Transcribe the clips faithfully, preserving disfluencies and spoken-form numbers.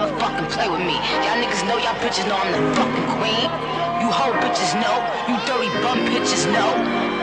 never fucking play with me. Y'all niggas know, y'all bitches know I'm the fucking queen. You hoe bitches know, you dirty bum bitches know.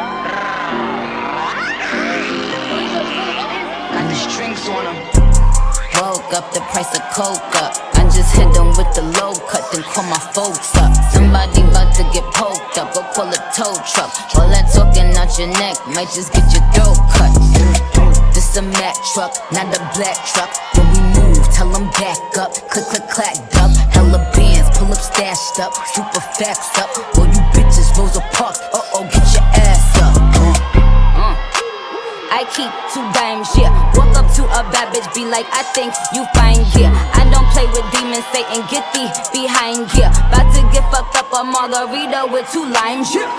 Got the strings on them. Woke up, the price of coke up. I just hit them with the low cut, then call my folks up. Somebody about to get poked up, go call a tow truck. All that talking out your neck might just get your throat cut. This a Mack truck, not a black truck. When we move, tell them back up. Click, click, clack, dub. Hella bands, pull up, stashed up. Super facts up. All you bitches, Rosa Parks. Uh oh, get your ass up. Uh. I keep two dimes, yeah. Walk up to a bad bitch, be like, I think you fine, yeah. I don't play with demons, Satan, get thee behind, yeah. About to get fucked up a margarita with two limes, yeah.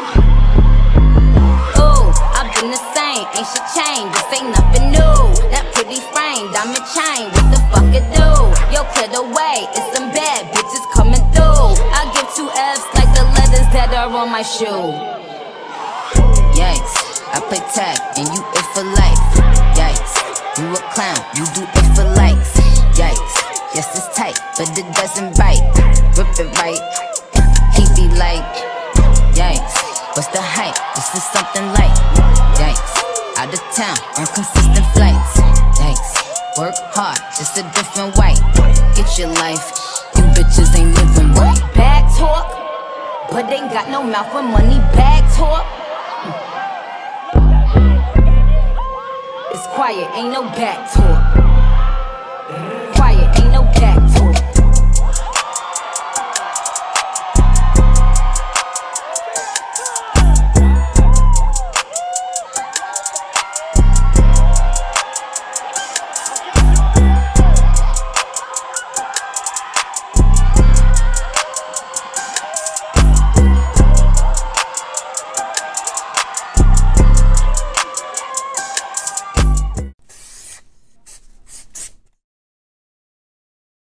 Ooh, I've been the same, ain't shit changed, this ain't nothing new. That pretty frame, diamond chain, what the fuck it do? Yo, clear the way, it's some bad bitches coming through. I give two F's like the letters that are on my shoe. Yikes. I play tag and you it for life. Yikes, you a clown, you do it for likes. Yikes, yes it's tight, but it doesn't bite. Rip it right, he be like, yikes, what's the hype? This is something light. Yikes, out of town on consistent flights. Yikes, work hard, just a different white. Get your life, you bitches ain't living right. Bag talk, but ain't got no mouth for money. Bag talk. It's quiet, ain't no back talk.